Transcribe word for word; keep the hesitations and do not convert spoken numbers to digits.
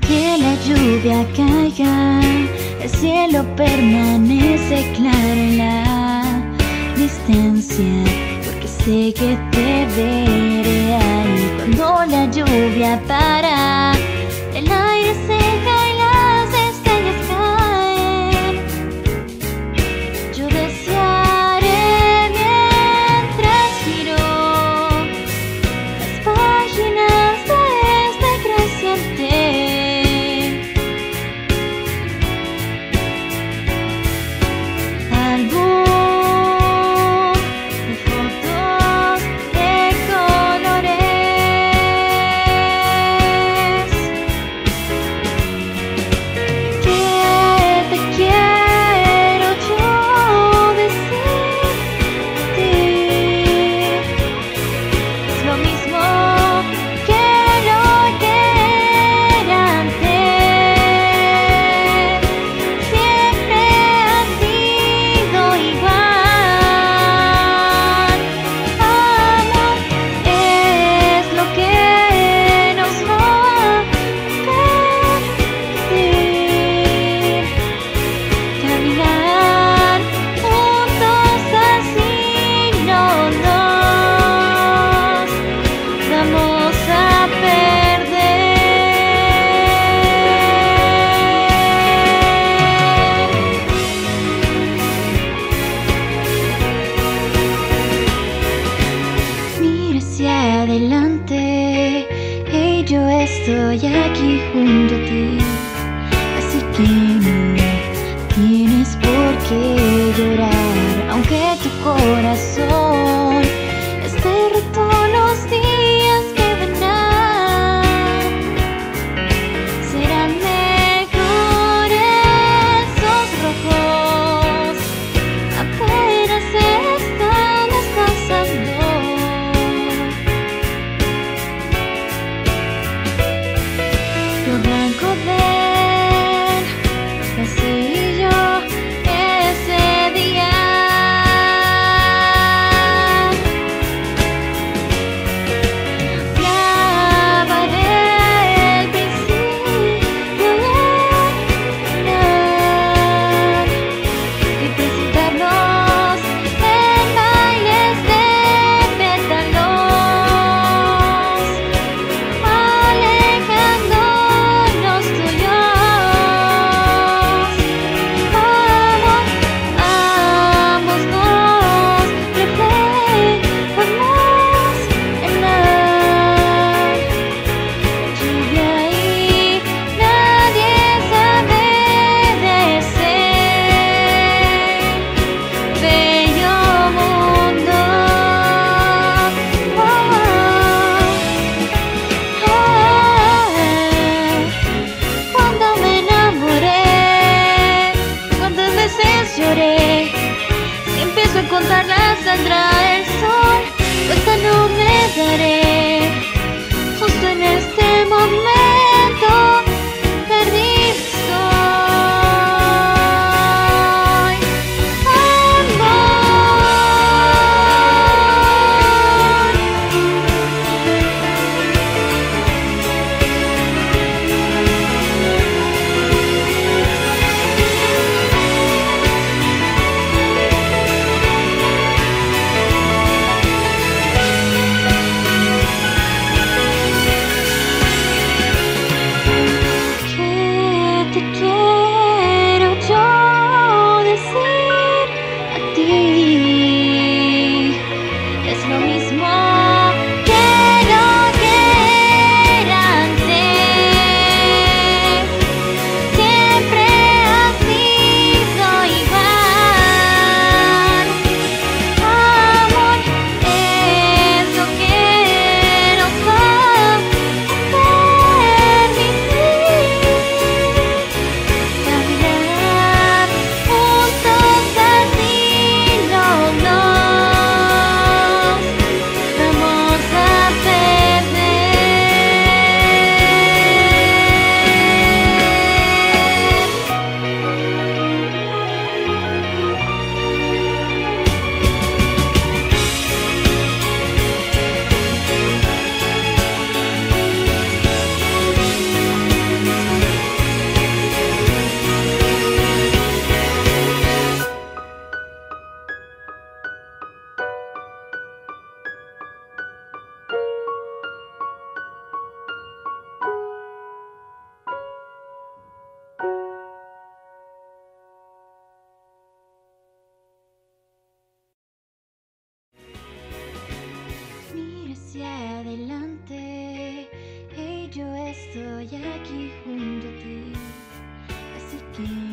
que la lluvia caiga, el cielo permanece claro en la distancia, porque sé que te veré ahí. Cuando la lluvia para, el aire seca y las estrellas caen, yo desearé mientras giro las páginas de este creciente. Adelante, y yo estoy aquí junto a ti, así que no tienes por qué llorar, aunque tu corazón esté roto los días que vendrán. Serán mejores esos rojos, apenas están descansando. Lo blanco del pasillo ese día estoy aquí junto a ti, así que